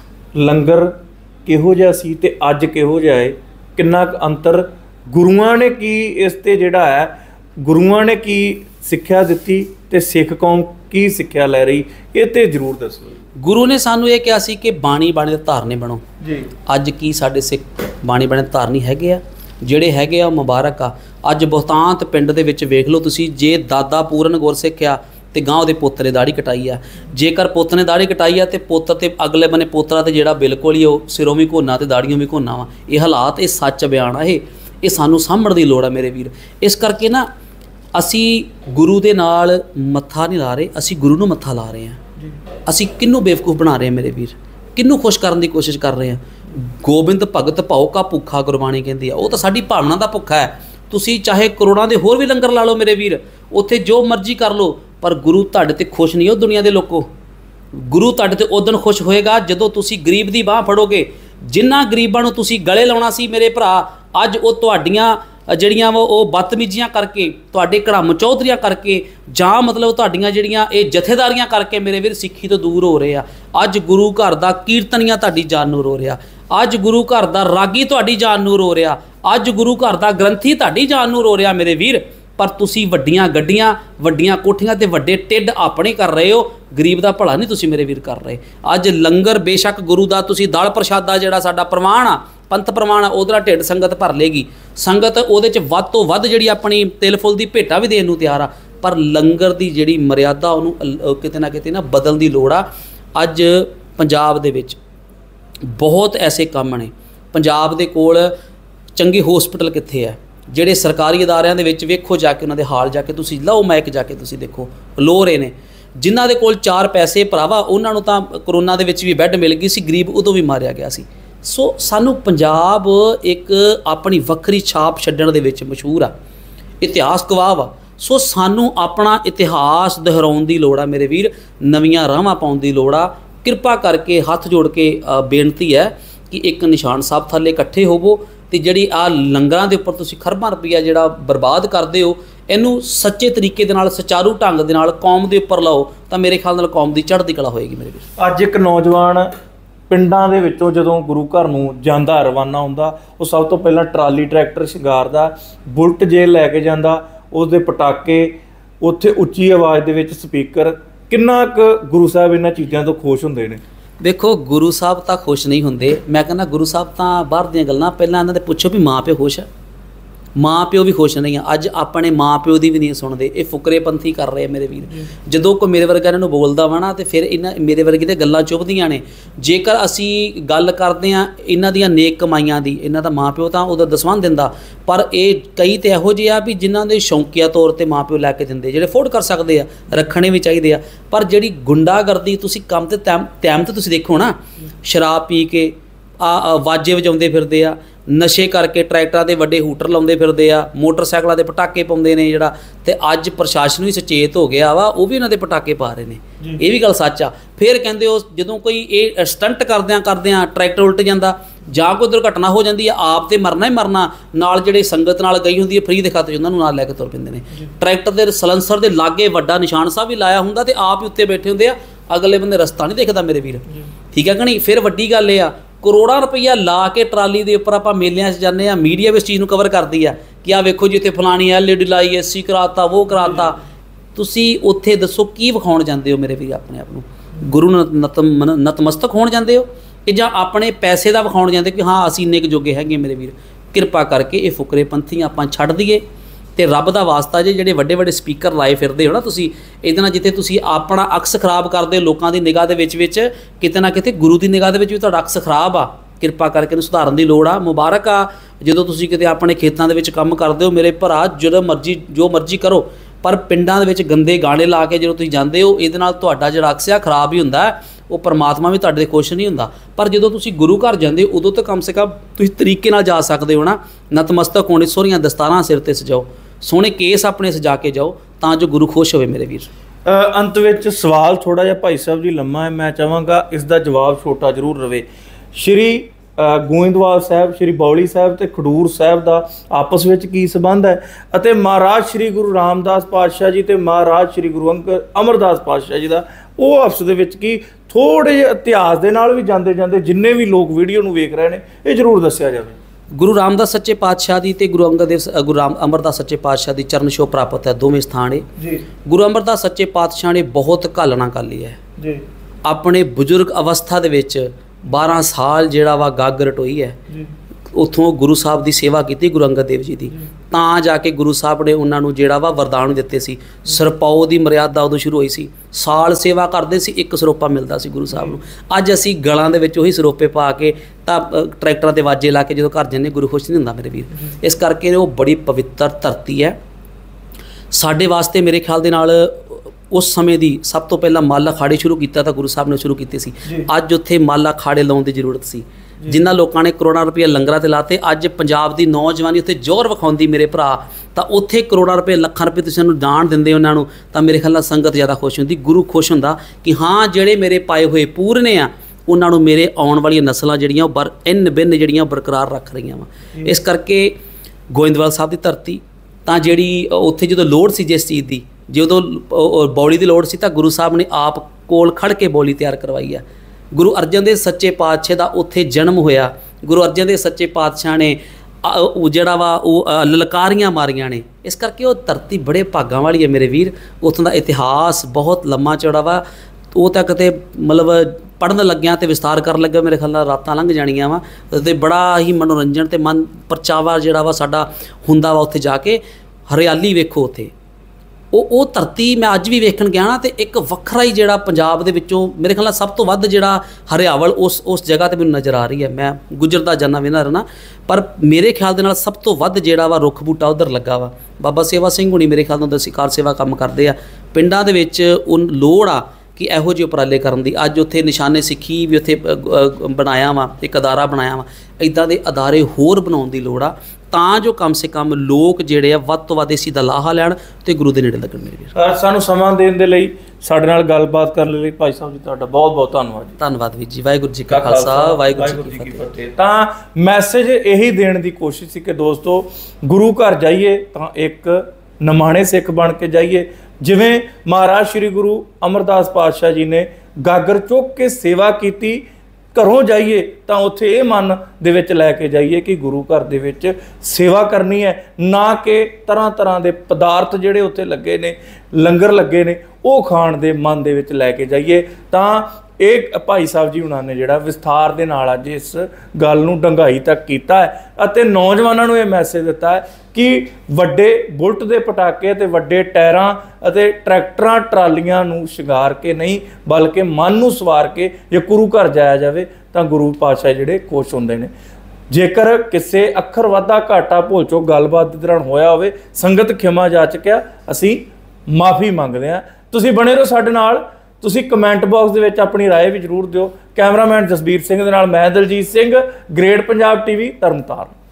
ਲੰਗਰ ਕਿਹੋ ਜਿਹਾ ਸੀ ਤੇ ਅੱਜ ਕਿਹੋ ਜਿਹਾ ਹੈ, ਕਿੰਨਾ ਕੁ ਅੰਤਰ, ਗੁਰੂਆਂ ਨੇ ਕੀ ਇਸ 'ਤੇ ਜਿਹੜਾ ਹੈ, ਗੁਰੂਆਂ ਨੇ ਕੀ ਸਿੱਖਿਆ ਦਿੱਤੀ ਤੇ ਸਿੱਖ ਕੌਮ ਕੀ ਸਿੱਖਿਆ ਲੈ ਰਹੀ, ਇਹ 'ਤੇ ਜ਼ਰੂਰ ਦੱਸੋ। ਗੁਰੂ ਨੇ ਸਾਨੂੰ ਇਹ ਕਿਹਾ ਸੀ ਕਿ ਬਾਣੀ ਬਾਣੀ ਦੇ ਧਾਰਨੇ ਬਣੋ ਜੀ। ਅੱਜ ਕੀ ਸਾਡੇ ਸਿੱਖ ਬਾਣੀ ਬਾਣੀ ਦੇ ਧਾਰਨੀ ਹੈਗੇ ਆ? ਜਿਹੜੇ ਹੈਗੇ ਆ ਮੁਬਾਰਕ ਆ। ਅੱਜ ਬਹੁਤਾਂਤ ਪਿੰਡ ਦੇ ਵਿੱਚ ਵੇਖ ਲਓ ਤੁਸੀਂ, ਜੇ ਦਾਦਾ ਪੂਰਨ ਗੁਰਸਿੱਖ ਆ ਤੇ ਗਾਂ ਉਹਦੇ ਪੁੱਤ ਨੇ ਦਾੜੀ ਕਟਾਈ ਆ। ਜੇਕਰ ਪੁੱਤ ਨੇ ਦਾੜੀ ਕਟਾਈ ਆ ਤੇ ਪੁੱਤ ਤੇ ਅਗਲੇ ਬੰਨੇ ਪੋਤਰਾ ਤੇ ਜਿਹੜਾ ਬਿਲਕੁਲ ਹੀ ਉਹ ਸਿਰੋਂ ਵੀ ਘੋਨਾ ਤੇ ਦਾੜੀਆਂ ਵੀ ਘੋਨਾ ਵਾ। ਇਹ ਹਾਲਾਤ, ਇਹ ਸੱਚ ਬਿਆਨ ਆ, ਇਹ ਇਹ ਸਾਨੂੰ ਸਾਂਭਣ ਦੀ ਲੋੜ ਆ ਮੇਰੇ ਵੀਰ। ਇਸ ਕਰਕੇ ਨਾ ਅਸੀਂ ਗੁਰੂ ਦੇ ਨਾਲ ਮੱਥਾ ਨਹੀਂ ਲਾ ਰਹੇ, ਅਸੀਂ ਗੁਰੂ ਨੂੰ ਮੱਥਾ ਲਾ ਰਹੇ ਹਾਂ। ਅਸੀਂ ਕਿਹਨੂੰ ਬੇਵਕੂਫ ਬਣਾ ਰਹੇ ਹਾਂ ਮੇਰੇ ਵੀਰ, ਕਿਹਨੂੰ ਖੁਸ਼ ਕਰਨ ਦੀ ਕੋਸ਼ਿਸ਼ ਕਰ ਰਹੇ ਹਾਂ? ਗੋਬਿੰਦ ਭਗਤ ਭਾਉ ਕਾ ਭੁੱਖਾ ਗੁਰਬਾਣੀ ਕਹਿੰਦੀ ਆ, ਉਹ ਤਾਂ ਸਾਡੀ ਭਾਵਨਾ ਦਾ ਭੁੱਖਾ ਹੈ। ਤੁਸੀਂ ਚਾਹੇ ਕਰੋੜਾਂ ਦੇ ਹੋਰ ਵੀ ਲੰਗਰ ਲਾ ਲਓ ਮੇਰੇ ਵੀਰ, ਉੱਥੇ ਜੋ ਮਰਜ਼ੀ ਕਰ ਲਓ, ਪਰ ਗੁਰੂ ਤੁਹਾਡੇ ਤੇ ਖੁਸ਼ ਨਹੀਂ ਹੋ ਦੁਨੀਆ ਦੇ ਲੋਕੋ। ਗੁਰੂ ਤੁਹਾਡੇ ਤੇ ਉਦੋਂ ਖੁਸ਼ ਹੋਏਗਾ ਜਦੋਂ ਤੁਸੀਂ ਗਰੀਬ ਦੀ ਬਾਹ ਫੜੋਗੇ। ਜਿਨ੍ਹਾਂ ਗਰੀਬਾਂ ਨੂੰ ਤੁਸੀਂ ਗਲੇ ਲਾਉਣਾ ਸੀ ਮੇਰੇ ਭਰਾ, ਅੱਜ ਉਹ ਤੁਹਾਡੀਆਂ ਜਿਹੜੀਆਂ ਵਾ ਉਹ ਬਦਤਮੀਜ਼ੀਆਂ ਕਰਕੇ, ਤੁਹਾਡੇ ਘੜਮ ਚੌਧਰੀਆਂ ਕਰਕੇ, ਜਾਂ ਮਤਲਬ ਤੁਹਾਡੀਆਂ ਜਿਹੜੀਆਂ ਇਹ ਜਥੇਦਾਰੀਆਂ ਕਰਕੇ ਮੇਰੇ ਵੀਰ ਸਿੱਖੀ ਤੋਂ ਦੂਰ ਹੋ ਰਹੇ ਆ। ਅੱਜ ਗੁਰੂ ਘਰ ਦਾ ਕੀਰਤਨੀਆ ਤੁਹਾਡੀ ਜਾਨ ਨੂੰ ਰੋ ਰਿਹਾ, ਅੱਜ ਗੁਰੂ ਘਰ ਦਾ ਰਾਗੀ ਤੁਹਾਡੀ ਜਾਨ ਨੂੰ ਰੋ ਰਿਹਾ, ਅੱਜ ਗੁਰੂ ਘਰ ਦਾ ਗ੍ਰੰਥੀ ਤੁਹਾਡੀ ਜਾਨ ਨੂੰ ਰੋ ਰਿਹਾ ਮੇਰੇ ਵੀਰ। ਪਰ ਤੁਸੀਂ ਵੱਡੀਆਂ ਗੱਡੀਆਂ, ਵੱਡੀਆਂ ਕੋਠੀਆਂ ਤੇ ਵੱਡੇ ਢਿੱਡ ਆਪਣੇ ਕਰ ਰਹੇ ਹੋ, ਗਰੀਬ ਦਾ ਭਲਾ ਨਹੀਂ ਤੁਸੀਂ ਮੇਰੇ ਵੀਰ ਕਰ ਰਹੇ। ਅੱਜ ਲੰਗਰ ਬੇਸ਼ੱਕ ਗੁਰੂ ਦਾ ਤੁਸੀਂ ਦਾਲ ਪ੍ਰਸ਼ਾਦਾ ਜਿਹੜਾ ਸਾਡਾ ਪ੍ਰਮਾਣ ਆ, ਪੰਥ ਪ੍ਰਮਾਣ ਆ, ਉਹਦਾ ਢਿੱਡ ਸੰਗਤ ਭਰ ਲੇਗੀ। ਸੰਗਤ ਉਹਦੇ 'ਚ ਵੱਧ ਤੋਂ ਵੱਧ ਜਿਹੜੀ ਆਪਣੀ ਤਿਲ ਫੁੱਲ ਦੀ ਭੇਟਾ ਵੀ ਦੇਣ ਨੂੰ ਤਿਆਰ ਆ, ਪਰ ਲੰਗਰ ਦੀ ਜਿਹੜੀ ਮਰਿਆਦਾ ਉਹਨੂੰ ਕਿਤੇ ਨਾ ਕਿਤੇ ਨਾ ਬਦਲਣ ਦੀ ਲੋੜ ਆ। ਅੱਜ ਪੰਜਾਬ ਦੇ ਵਿੱਚ ਬਹੁਤ ਐਸੇ ਕੰਮ ਨੇ, ਪੰਜਾਬ ਦੇ ਕੋਲ ਚੰਗੇ ਹੋਸਪਿਟਲ ਕਿੱਥੇ ਹੈ, ਜਿਹੜੇ ਸਰਕਾਰੀ ਅਦਾਰਿਆਂ ਦੇ ਵਿੱਚ ਵੇਖੋ ਜਾ ਕੇ ਉਹਨਾਂ ਦੇ ਹਾਲ ਜਾ ਕੇ ਤੁਸੀਂ ਲਓ ਮੈਕ ਜਾ ਕੇ ਤੁਸੀਂ ਦੇਖੋ ਲੋ ਰਹੇ ਨੇ। ਜਿਨ੍ਹਾਂ ਦੇ ਕੋਲ ਚਾਰ ਪੈਸੇ ਭਰਾਵਾ, ਉਹਨਾਂ ਨੂੰ ਤਾਂ ਕਰੋਨਾ ਦੇ ਵਿੱਚ ਵੀ ਬੈੱਡ ਮਿਲ ਗਈ ਸੀ, ਗਰੀਬ ਉਦੋਂ ਵੀ ਮਾਰਿਆ ਗਿਆ ਸੀ। ਸੋ ਸਾਨੂੰ ਪੰਜਾਬ ਇੱਕ ਆਪਣੀ ਵੱਖਰੀ ਛਾਪ ਛੱਡਣ ਦੇ ਵਿੱਚ ਮਸ਼ਹੂਰ ਆ, ਇਤਿਹਾਸ ਗਵਾਹ ਵਾ। ਸੋ ਸਾਨੂੰ ਆਪਣਾ ਇਤਿਹਾਸ ਦੁਹਰਾਉਣ ਦੀ ਲੋੜ ਆ ਮੇਰੇ ਵੀਰ, ਨਵੀਆਂ ਰਾਹਾਂ ਪਾਉਣ ਦੀ ਲੋੜ ਆ। ਕਿਰਪਾ ਕਰਕੇ ਹੱਥ ਜੋੜ ਕੇ ਬੇਨਤੀ ਹੈ ਕਿ ਇੱਕ ਨਿਸ਼ਾਨ ਸਾਹਿਬ ਥੱਲੇ ਇਕੱਠੇ ਹੋਵੋ, ਤੇ ਜਿਹੜੀ ਆ ਲੰਗਰਾਂ ਦੇ ਉੱਪਰ ਤੁਸੀਂ ਖਰਬਾਂ ਰੁਪਈਆ ਜਿਹੜਾ ਬਰਬਾਦ ਕਰਦੇ ਹੋ, ਇਹਨੂੰ ਸੱਚੇ ਤਰੀਕੇ ਦੇ ਨਾਲ, ਸੁਚਾਰੂ ਢੰਗ ਦੇ ਨਾਲ ਕੌਮ ਦੇ ਉੱਪਰ ਲਾਓ, ਤਾਂ ਮੇਰੇ ਖਿਆਲ ਨਾਲ ਕੌਮ ਦੀ ਚੜ੍ਹਦੀ ਕਲਾ ਹੋਏਗੀ ਮੇਰੇ ਵੀਰ। ਅੱਜ ਇੱਕ ਨੌਜਵਾਨ ਪਿੰਡਾਂ ਦੇ ਵਿੱਚੋਂ ਜਦੋਂ ਗੁਰੂ ਘਰ ਨੂੰ ਜਾਂਦਾ, ਰਵਾਨਾ ਹੁੰਦਾ, ਉਹ ਸਭ ਤੋਂ ਪਹਿਲਾਂ ਟਰਾਲੀ ਟਰੈਕਟਰ ਸ਼ਿੰਗਾਰਦਾ, ਬੁਲਟ ਜੇ ਲੈ ਕੇ ਜਾਂਦਾ, ਉਸਦੇ ਪਟਾਕੇ, ਉੱਥੇ ਉੱਚੀ ਆਵਾਜ਼ ਦੇ ਵਿੱਚ ਸਪੀਕਰ। ਕਿੰਨਾ ਕੁ ਗੁਰੂ ਸਾਹਿਬ ਇਹਨਾਂ ਚੀਜ਼ਾਂ ਤੋਂ ਖੁਸ਼ ਹੁੰਦੇ ਨੇ? ਦੇਖੋ ਗੁਰੂ ਸਾਹਿਬ ਤਾਂ ਖੁਸ਼ ਨਹੀਂ ਹੁੰਦੇ, ਮੈਂ ਕਹਿੰਦਾ ਗੁਰੂ ਸਾਹਿਬ ਤਾਂ ਬਾਹਰ ਦੀਆਂ ਗੱਲਾਂ। ਪਹਿਲਾਂ ਇਹਨਾਂ ਦੇ ਪੁੱਛੋ ਵੀ ਮਾਂ ਪਿਓ ਖੁਸ਼ ਹੈ? ਮਾਂ ਪਿਓ ਵੀ ਖੁਸ਼ ਨਹੀਂ ਆ। ਅੱਜ ਆਪਣੇ ਮਾਂ ਪਿਓ ਦੀ ਵੀ ਨਹੀਂ ਸੁਣਦੇ, ਇਹ ਫੁਕਰੇ ਪੰਥੀ ਕਰ ਰਹੇ ਮੇਰੇ ਵੀਰ। ਜਦੋਂ ਕੋਈ ਮੇਰੇ ਵਰਗਾ ਇਹਨਾਂ ਨੂੰ ਬੋਲਦਾ ਵਾ ਨਾ, ਤੇ ਫਿਰ ਇਹਨਾਂ ਮੇਰੇ ਵਰਗੇ ਤੇ ਗੱਲਾਂ ਚੁੱਭਦੀਆਂ ਨੇ। ਜੇਕਰ ਅਸੀਂ ਗੱਲ ਕਰਦੇ ਹਾਂ ਇਹਨਾਂ ਦੀਆਂ ਨੇਕ ਕਮਾਈਆਂ ਦੀ, ਇਹਨਾਂ ਦਾ ਮਾਂ ਪਿਓ ਤਾਂ ਉਹਦਾ ਦਸਵੰਧ ਦਿੰਦਾ, ਪਰ ਇਹ ਕਈ ਤਾਂ ਇਹੋ ਜਿਹੇ ਆ ਵੀ ਜਿਨ੍ਹਾਂ ਦੇ ਸ਼ੌਂਕੀਆ ਤੌਰ 'ਤੇ ਮਾਂ ਪਿਓ ਲੈ ਕੇ ਦਿੰਦੇ, ਜਿਹੜੇ ਅਫੋਰਡ ਕਰ ਸਕਦੇ ਆ, ਰੱਖਣੇ ਵੀ ਚਾਹੀਦੇ ਆ। ਪਰ ਜਿਹੜੀ ਗੁੰਡਾਗਰਦੀ, ਤੁਸੀਂ ਕੰਮ 'ਤੇ ਟਾਈਮ ਟਾਈਮ 'ਤੇ ਤੁਸੀਂ ਦੇਖੋ ਨਾ, ਸ਼ਰਾਬ ਪੀ ਕੇ ਆ ਵਾਜੇ ਵਜਾਉਂਦੇ ਫਿਰਦੇ ਆ, ਨਸ਼ੇ ਕਰਕੇ ਟਰੈਕਟਰਾਂ ਦੇ ਵੱਡੇ ਹੂਟਰ ਲਾਉਂਦੇ ਫਿਰਦੇ ਆ, ਮੋਟਰਸਾਈਕਲਾਂ ਦੇ ਪਟਾਕੇ ਪਾਉਂਦੇ ਨੇ ਜਿਹੜਾ। ਤੇ ਅੱਜ ਪ੍ਰਸ਼ਾਸਨ ਵੀ ਸੁਚੇਤ ਹੋ ਗਿਆ ਵਾ, ਉਹ ਵੀ ਇਹਨਾਂ ਦੇ ਪਟਾਕੇ ਪਾ ਰਹੇ ਨੇ, ਇਹ ਵੀ ਗੱਲ ਸੱਚ ਆ। ਫਿਰ ਕਹਿੰਦੇ ਉਹ ਜਦੋਂ ਕੋਈ ਇਹ ਸਟੰਟ ਕਰਦਿਆਂ ਕਰਦਿਆਂ ਟਰੈਕਟਰ ਉਲਟ ਜਾਂਦਾ ਜਾਂ ਕੋਈ ਦੁਰਘਟਨਾ ਹੋ ਜਾਂਦੀ ਆ, ਆਪ ਤੇ ਮਰਨਾ ਹੀ ਮਰਨਾ, ਨਾਲ ਜਿਹੜੇ ਸੰਗਤ ਨਾਲ ਗਈ ਹੁੰਦੀ ਹੈ ਫਰੀ ਦੇ ਖਾਤੇ 'ਚ ਉਹਨਾਂ ਨੂੰ ਨਾਲ ਲੈ ਕੇ ਤੁਰ ਪੈਂਦੇ ਨੇ। ਟਰੈਕਟਰ ਦੇ ਸਲੈਂਸਰ ਦੇ ਲਾਗੇ ਵੱਡਾ ਨਿਸ਼ਾਨ ਸਾਹਿਬ ਵੀ ਲਾਇਆ ਹੁੰਦਾ, ਤੇ ਆਪ ਹੀ ਉੱਤੇ ਬੈਠੇ ਹੁੰਦੇ ਆ, ਅਗਲੇ ਬੰਦੇ ਰਸਤਾ ਨਹੀਂ ਦੇਖਦਾ ਮੇਰੇ ਵੀਰ, ਠੀਕ ਹੈ ਕਿ ਨਹੀਂ। ਫਿਰ ਵੱਡੀ ਗੱਲ ਇਹ ਆ, ਕਰੋੜਾਂ ਰੁਪਈਆ ਲਾ ਕੇ ਟਰਾਲੀ ਦੇ ਉੱਪਰ ਆਪਾਂ ਮੇਲਿਆਂ 'ਚ ਜਾਂਦੇ ਹਾਂ, ਮੀਡੀਆ ਵੀ ਇਸ ਚੀਜ਼ ਨੂੰ ਕਵਰ ਕਰਦੀ ਆ ਕਿ ਆਹ ਵੇਖੋ ਜੀ ਇੱਥੇ ਫਲਾਣੀ ਐਲ ਈ ਡੀ ਲਾਈ, ਏ ਸੀ ਕਰਾਤਾ, ਉਹ ਕਰਾਤਾ। ਤੁਸੀਂ ਉੱਥੇ ਦੱਸੋ ਕੀ ਵਿਖਾਉਣ ਜਾਂਦੇ ਹੋ ਮੇਰੇ ਵੀਰ ਆਪਣੇ ਆਪ ਨੂੰ? ਗੁਰੂ ਨੂੰ ਨਤਮ ਨਤਮਸਤਕ ਹੋਣ ਜਾਂਦੇ ਹੋ, ਕਿ ਜਾਂ ਆਪਣੇ ਪੈਸੇ ਦਾ ਵਿਖਾਉਣ ਜਾਂਦੇ ਕਿ ਹਾਂ ਅਸੀਂ ਇੰਨੇ ਕੁ ਜੋਗੇ ਹੈਗੇ ਮੇਰੇ ਵੀਰ? ਕਿਰਪਾ ਕਰਕੇ ਇਹ ਫੁਕਰੇ ਪੰਥੀ ਆਪਾਂ ਛੱਡ ਦਈਏ, ਤੇ ਰੱਬ ਦਾ ਵਾਸਤਾ ਜੇ ਜਿਹੜੇ ਵੱਡੇ ਵੱਡੇ ਸਪੀਕਰ ਲਾਏ ਫਿਰਦੇ ਹੋ ਨਾ ਤੁਸੀਂ, ਇਹਦੇ ਨਾਲ ਜਿੱਥੇ ਤੁਸੀਂ ਆਪਣਾ ਅਕਸ ਖਰਾਬ ਕਰਦੇ ਹੋ ਲੋਕਾਂ ਦੀ ਨਿਗਾਹ ਦੇ ਵਿੱਚ ਵਿੱਚ ਕਿਤੇ ਨਾ ਕਿਤੇ ਗੁਰੂ ਦੀ ਨਿਗਾਹ ਦੇ ਵਿੱਚ ਵੀ ਤੁਹਾਡਾ ਅਕਸ ਖਰਾਬ ਆ। ਕਿਰਪਾ ਕਰਕੇ ਇਹਨੂੰ ਸੁਧਾਰਨ ਦੀ ਲੋੜ ਆ। ਮੁਬਾਰਕ ਆ ਜਦੋਂ ਤੁਸੀਂ ਕਿਤੇ ਆਪਣੇ ਖੇਤਾਂ ਦੇ ਵਿੱਚ ਕੰਮ ਕਰਦੇ ਹੋ ਮੇਰੇ ਭਰਾ, ਜਦੋਂ ਮਰਜ਼ੀ ਜੋ ਮਰਜ਼ੀ ਕਰੋ, ਪਰ ਪਿੰਡਾਂ ਦੇ ਵਿੱਚ ਗੰਦੇ ਗਾਣੇ ਲਾ ਕੇ ਜਦੋਂ ਤੁਸੀਂ ਜਾਂਦੇ ਹੋ, ਇਹਦੇ ਨਾਲ ਤੁਹਾਡਾ ਜਿਹੜਾ ਅਕਸ ਆ ਖਰਾਬ ਹੀ ਹੁੰਦਾ। ਉਹ ਪਰਮਾਤਮਾ ਵੀ ਤੁਹਾਡੇ 'ਤੇ ਖੁਸ਼ ਨਹੀਂ ਹੁੰਦਾ। ਪਰ ਜਦੋਂ ਤੁਸੀਂ ਗੁਰੂ ਘਰ ਜਾਂਦੇ ਹੋ, ਉਦੋਂ ਤਾਂ ਕਮ ਸੇ ਕਮ ਤੁਸੀਂ ਤਰੀਕੇ ਨਾਲ ਜਾ ਸਕਦੇ ਹੋ ਨਾ। ਨਤਮਸਤਕ ਹੋਣੇ, ਸੋਹਣੀਆਂ ਦਸਤਾਰਾਂ ਸਿਰ 'ਤੇ ਸਜਾਓ, ਸੋਹਣੇ ਕੇਸ ਆਪਣੇ ਸਜਾ ਕੇ ਜਾਓ, ਤਾਂ ਜੋ ਗੁਰੂ ਖੁਸ਼ ਹੋਵੇ ਮੇਰੇ ਵੀਰ। ਅੰਤ ਵਿੱਚ ਸਵਾਲ ਥੋੜ੍ਹਾ ਜਿਹਾ ਭਾਈ ਸਾਹਿਬ ਜੀ ਲੰਮਾ ਹੈ, ਮੈਂ ਚਾਹਾਂਗਾ ਇਸ ਦਾ ਜਵਾਬ ਛੋਟਾ ਜ਼ਰੂਰ ਰਵੇ। ਸ਼੍ਰੀ ਗੋਇੰਦਵਾਲ ਸਾਹਿਬ, ਸ਼੍ਰੀ ਬੌਲੀ ਸਾਹਿਬ ਤੇ ਖਡੂਰ ਸਾਹਿਬ ਦਾ ਆਪਸ ਵਿੱਚ ਕੀ ਸੰਬੰਧ ਹੈ, ਅਤੇ ਮਹਾਰਾਜ ਸ਼੍ਰੀ ਗੁਰੂ ਰਾਮਦਾਸ ਪਾਤਸ਼ਾਹ ਜੀ ਤੇ ਮਹਾਰਾਜ ਸ਼੍ਰੀ ਗੁਰੂ ਅੰਗਦ ਅਮਰਦਾਸ ਪਾਤਸ਼ਾਹ ਜੀ ਦਾ ਉਹ ਆਪਸ ਦੇ ਵਿੱਚ ਕੀ? ਥੋੜ੍ਹੇ ਜਿਹੇ ਇਤਿਹਾਸ ਦੇ ਨਾਲ ਵੀ ਜਾਂਦੇ ਜਾਂਦੇ ਜਿੰਨੇ ਵੀ ਲੋਕ ਵੀਡੀਓ ਨੂੰ ਵੇਖ ਰਹੇ ਨੇ, ਇਹ ਜ਼ਰੂਰ ਦੱਸਿਆ ਜਾਵੇ। ਗੁਰੂ ਰਾਮਦਾਸ ਸੱਚੇ ਪਾਤਸ਼ਾਹ ਦੀ ਤੇ ਗੁਰੂ ਅੰਗਦ ਦੇਵ ਗੁਰੂ ਰਾਮ ਅਮਰਦਾਸ ਸੱਚੇ ਪਾਤਸ਼ਾਹ ਦੀ ਚਰਨ ਛੋਹ ਪ੍ਰਾਪਤ ਹੈ, ਦੋਵੇਂ ਸਥਾਨ ਹੈ ਜੀ। ਗੁਰੂ ਅਮਰਦਾਸ ਸੱਚੇ ਪਾਤਸ਼ਾਹ ਨੇ ਬਹੁਤ ਘਾਲਣਾ ਕਰ ਲਈ ਹੈ ਜੀ। ਆਪਣੇ ਬਜ਼ੁਰਗ ਅਵਸਥਾ ਦੇ ਵਿੱਚ ਬਾਰਾਂ ਸਾਲ ਜਿਹੜਾ ਵਾ ਗੱਗ ਰਟੋਈ ਹੈ, ਉੱਥੋਂ ਗੁਰੂ ਸਾਹਿਬ ਦੀ ਸੇਵਾ ਕੀਤੀ ਗੁਰੂ ਅੰਗਦ ਦੇਵ ਜੀ ਦੀ, ਤਾਂ ਜਾ ਕੇ ਗੁਰੂ ਸਾਹਿਬ ਨੇ ਉਹਨਾਂ ਨੂੰ ਜਿਹੜਾ ਵਾ ਵਰਦਾਨ ਦਿੱਤੇ ਸੀ। ਸਰਪਾਉ ਦੀ ਮਰਿਆਦਾ ਉਦੋਂ ਸ਼ੁਰੂ ਹੋਈ ਸੀ, ਸਾਲ ਸੇਵਾ ਕਰਦੇ ਸੀ, ਇੱਕ ਸਰੋਪਾ ਮਿਲਦਾ ਸੀ ਗੁਰੂ ਸਾਹਿਬ ਨੂੰ। ਅੱਜ ਅਸੀਂ ਗਲਾਂ ਦੇ ਵਿੱਚ ਉਹੀ ਸਰੋਪੇ ਪਾ ਕੇ ਤਾਂ ਟਰੈਕਟਰਾਂ ਦੇ ਵਾਜੇ ਲਾ ਕੇ ਜਦੋਂ ਘਰ ਜਾਂਦੇ, ਗੁਰੂ ਖੁਸ਼ ਨਹੀਂ ਹੁੰਦਾ ਮੇਰੇ ਵੀਰ। ਇਸ ਕਰਕੇ ਉਹ ਬੜੀ ਪਵਿੱਤਰ ਧਰਤੀ ਹੈ ਸਾਡੇ ਵਾਸਤੇ। ਮੇਰੇ ਖਿਆਲ ਦੇ ਨਾਲ ਉਸ ਸਮੇਂ ਦੀ ਸਭ ਤੋਂ ਪਹਿਲਾਂ ਮੱਲ ਅਖਾੜੇ ਸ਼ੁਰੂ ਕੀਤਾ ਤਾਂ ਗੁਰੂ ਸਾਹਿਬ ਨੇ ਸ਼ੁਰੂ ਕੀਤੇ ਸੀ। ਅੱਜ ਉੱਥੇ ਮੱਲ ਅਖਾੜੇ ਲਾਉਣ ਦੀ ਜ਼ਰੂਰਤ ਸੀ। ਜਿਨ੍ਹਾਂ ਲੋਕਾਂ ਨੇ ਕਰੋੜਾਂ ਰੁਪਏ ਲੰਗਰਾਂ ਤੇ ਲਾਤੇ। ਅੱਜ ਪੰਜਾਬ ਦੀ ਨੌਜਵਾਨੀ ਉੱਥੇ ਜ਼ੋਰ ਵਿਖਾਉਂਦੀ ਮੇਰੇ ਭਰਾ, ਤਾਂ ਉੱਥੇ ਕਰੋੜਾਂ ਰੁਪਏ ਲੱਖਾਂ ਰੁਪਏ ਤੁਸੀਂ ਉਹਨੂੰ ਦਾਨ ਦਿੰਦੇ ਉਹਨਾਂ ਨੂੰ, ਤਾਂ ਮੇਰੇ ਖਿਆਲ ਨਾਲ ਸੰਗਤ ਜ਼ਿਆਦਾ ਖੁਸ਼ ਹੁੰਦੀ, ਗੁਰੂ ਖੁਸ਼ ਹੁੰਦਾ ਕਿ ਹਾਂ ਜਿਹੜੇ ਮੇਰੇ ਪਾਏ ਹੋਏ ਪੂਰਨੇ ਆ ਉਹਨਾਂ ਨੂੰ ਮੇਰੇ ਆਉਣ ਵਾਲੀਆਂ ਨਸਲਾਂ ਜਿਹੜੀਆਂ ਉਹ ਬਰ ਇੰਨ ਬਿੰਨ ਜਿਹੜੀਆਂ ਬਰਕਰਾਰ ਰੱਖ ਰਹੀਆਂ ਵਾ। ਇਸ ਕਰਕੇ ਗੋਇੰਦਵਾਲ ਸਾਹਿਬ ਦੀ ਧਰਤੀ ਤਾਂ ਜਿਹੜੀ ਉੱਥੇ ਜਦੋਂ ਲੋੜ ਸੀ ਜਿਸ ਚੀਜ਼ ਦੀ, ਜਦੋਂ ਬੌਲੀ ਦੀ ਲੋੜ ਸੀ ਤਾਂ ਗੁਰੂ ਸਾਹਿਬ ਨੇ ਆਪ ਕੋਲ ਖੜ੍ਹ ਕੇ ਬੌਲੀ ਤਿਆਰ ਕਰਵਾਈ ਆ। ਗੁਰੂ ਅਰਜਨ ਦੇਵ ਸੱਚੇ ਪਾਤਸ਼ਾਹ ਦਾ ਉੱਥੇ ਜਨਮ ਹੋਇਆ। ਗੁਰੂ ਅਰਜਨ ਦੇਵ ਸੱਚੇ ਪਾਤਸ਼ਾਹ ਨੇ ਉਹ ਜਿਹੜਾ ਵਾ ਉਹ ਲਲਕਾਰੀਆਂ ਮਾਰੀਆਂ ਨੇ। ਇਸ ਕਰਕੇ ਉਹ ਧਰਤੀ ਬੜੇ ਭਾਗਾਂ ਵਾਲੀ ਹੈ ਮੇਰੇ ਵੀਰ। ਉੱਥੋਂ ਦਾ ਇਤਿਹਾਸ ਬਹੁਤ ਲੰਮਾ ਚੌੜਾ ਵਾ। ਉਹ ਤਾਂ ਕਿਤੇ ਮਤਲਬ ਪੜ੍ਹਨ ਲੱਗਿਆ ਅਤੇ ਵਿਸਤਾਰ ਕਰਨ ਲੱਗਿਆ ਮੇਰੇ ਖਿਆਲ ਨਾਲ ਰਾਤਾਂ ਲੰਘ ਜਾਣੀਆਂ ਵਾ। ਅਤੇ ਬੜਾ ਹੀ ਮਨੋਰੰਜਨ ਅਤੇ ਮਨ ਪਰਚਾਵਾ ਜਿਹੜਾ ਵਾ ਸਾਡਾ ਹੁੰਦਾ ਵਾ ਉੱਥੇ ਜਾ ਕੇ। ਹਰਿਆਲੀ ਵੇਖੋ ਉੱਥੇ, ਉਹ ਉਹ ਧਰਤੀ ਮੈਂ ਅੱਜ ਵੀ ਵੇਖਣ ਗਿਆ ਨਾ, ਅਤੇ ਇੱਕ ਵੱਖਰਾ ਹੀ ਜਿਹੜਾ ਪੰਜਾਬ ਦੇ ਵਿੱਚੋਂ ਮੇਰੇ ਖਿਆਲ ਨਾਲ ਸਭ ਤੋਂ ਵੱਧ ਜਿਹੜਾ ਹਰਿਆਵਲ ਉਸ ਉਸ ਜਗ੍ਹਾ 'ਤੇ ਮੈਨੂੰ ਨਜ਼ਰ ਆ ਰਹੀ ਹੈ। ਮੈਂ ਗੁਜਰਦਾ ਜਾਂਦਾ ਵੇਂਦਾ ਰਹਿਣਾ, ਪਰ ਮੇਰੇ ਖਿਆਲ ਦੇ ਨਾਲ ਸਭ ਤੋਂ ਵੱਧ ਜਿਹੜਾ ਵਾ ਰੁੱਖ ਬੂਟਾ ਉੱਧਰ ਲੱਗਾ ਵਾ। ਬਾਬਾ ਸੇਵਾ ਸਿੰਘ ਹੁਣੀ ਮੇਰੇ ਖਿਆਲ ਨਾਲ ਕਾਰ ਸੇਵਾ ਕੰਮ ਕਰਦੇ ਆ ਪਿੰਡਾਂ ਦੇ ਵਿੱਚ। ਉਹ ਲੋੜ ਆ ਕਿ ਇਹੋ ਜਿਹੇ ਉਪਰਾਲੇ ਕਰਨ ਦੀ। ਅੱਜ ਉੱਥੇ ਨਿਸ਼ਾਨੇ ਸਿੱਖੀ ਵੀ ਉੱਥੇ ਬਣਾਇਆ ਵਾ, ਇੱਕ ਅਦਾਰਾ ਬਣਾਇਆ ਵਾ। ਇੱਦਾਂ ਦੇ ਅਦਾਰੇ ਹੋਰ ਬਣਾਉਣ ਦੀ ਲੋੜ ਆ, ਤਾਂ ਜੋ ਕਮ ਸੇ ਕਮ ਲੋਕ ਜਿਹੜੇ ਆ ਵੱਧ ਤੋਂ ਵੱਧ ਇਸ ਚੀਜ਼ ਦਾ ਲਾਹਾ ਲੈਣ ਅਤੇ ਗੁਰੂ ਦੇ ਨੇੜੇ ਲੱਗਣ। ਮੇਰੇ ਵੀਰ, ਸਾਨੂੰ ਸਮਾਂ ਦੇਣ ਦੇ ਲਈ, ਸਾਡੇ ਨਾਲ ਗੱਲਬਾਤ ਕਰਨ ਲਈ ਭਾਈ ਸਾਹਿਬ ਜੀ ਤੁਹਾਡਾ ਬਹੁਤ ਬਹੁਤ ਧੰਨਵਾਦ ਜੀ। ਧੰਨਵਾਦ ਵੀਰ ਜੀ। ਵਾਹਿਗੁਰੂ ਜੀ ਕਾ ਖਾਲਸਾ, ਵਾਹਿਗੁਰੂ ਜੀ ਕੀ ਫਤਿਹ। ਤਾਂ ਮੈਸੇਜ ਇਹੀ ਦੇਣ ਦੀ ਕੋਸ਼ਿਸ਼ ਸੀ ਕਿ ਦੋਸਤੋ, ਗੁਰੂ ਘਰ ਜਾਈਏ ਤਾਂ ਇੱਕ ਨਿਮਾਣੇ ਸਿੱਖ ਬਣ ਕੇ ਜਾਈਏ। ਜਿਵੇਂ ਮਹਾਰਾਜ ਸ਼੍ਰੀ ਗੁਰੂ ਅਮਰਦਾਸ ਪਾਤਸ਼ਾਹ ਜੀ ਨੇ ਗਾਗਰ ਚੁੱਕ ਕੇ ਸੇਵਾ ਕੀਤੀ, ਘਰੋਂ ਜਾਈਏ ਤਾਂ ਉੱਥੇ ਇਹ ਮਨ ਦੇ ਵਿੱਚ ਲੈ ਕੇ ਜਾਈਏ ਕਿ ਗੁਰੂ ਘਰ ਦੇ ਵਿੱਚ ਸੇਵਾ ਕਰਨੀ ਹੈ, ਨਾ ਕਿ ਤਰ੍ਹਾਂ ਤਰ੍ਹਾਂ ਦੇ ਪਦਾਰਥ ਜਿਹੜੇ ਉੱਥੇ ਲੱਗੇ ਨੇ, ਲੰਗਰ ਲੱਗੇ ਨੇ, ਉਹ ਖਾਣ ਦੇ ਮਨ ਦੇ ਵਿੱਚ ਲੈ ਕੇ ਜਾਈਏ। ਤਾਂ ਇਹ ਭਾਈ ਸਾਹਿਬ ਜੀ ਉਹਨਾਂ ਨੇ ਜਿਹੜਾ ਵਿਸਥਾਰ ਦੇ ਨਾਲ ਅੱਜ ਇਸ ਗੱਲ ਨੂੰ ਡੰਗਾਈ ਤੱਕ ਕੀਤਾ ਹੈ ਅਤੇ ਨੌਜਵਾਨਾਂ ਨੂੰ ਇਹ ਮੈਸੇਜ ਦਿੱਤਾ ਹੈ ਕਿ ਵੱਡੇ ਬੁਲਟ ਦੇ ਪਟਾਕੇ ਅਤੇ ਵੱਡੇ ਟਾਇਰਾਂ ਅਤੇ ਟਰੈਕਟਰਾਂ ਟਰਾਲੀਆਂ ਨੂੰ ਸ਼ਿੰਗਾਰ ਕੇ ਨਹੀਂ, ਬਲਕਿ ਮਨ ਨੂੰ ਸਵਾਰ ਕੇ ਜੇ ਗੁਰੂ ਘਰ ਜਾਇਆ ਜਾਵੇ ਤਾਂ ਗੁਰੂ ਪਾਤਸ਼ਾਹ ਜਿਹੜੇ ਖੁਸ਼ ਹੁੰਦੇ ਨੇ। ਜੇਕਰ ਕਿਸੇ ਅੱਖਰ ਵਾਧਾ ਘਾਟਾ ਭੁੱਲ ਚੋਂ ਗੱਲਬਾਤ ਦੇ ਦੌਰਾਨ ਹੋਇਆ ਹੋਵੇ, ਸੰਗਤ ਖਿਮਾ ਜਾਚਕਿਆ ਅਸੀਂ ਮਾਫੀ ਮੰਗਦੇ ਹਾਂ। ਤੁਸੀਂ ਬਣੇ ਰਹੋ ਸਾਡੇ ਨਾਲ। ਤੁਸੀਂ ਕਮੈਂਟ ਬਾਕਸ ਦੇ ਵਿੱਚ ਆਪਣੀ ਰਾਏ ਵੀ ਜ਼ਰੂਰ ਦਿਓ। ਕੈਮਰਾਮੈਨ ਜਸਬੀਰ ਸਿੰਘ ਦੇ ਨਾਲ ਮੈਂ ਦਲਜੀਤ ਸਿੰਘ, ਗ੍ਰੇਟ ਪੰਜਾਬ ਟੀਵੀ ਤਰਨਤਾਰਨ।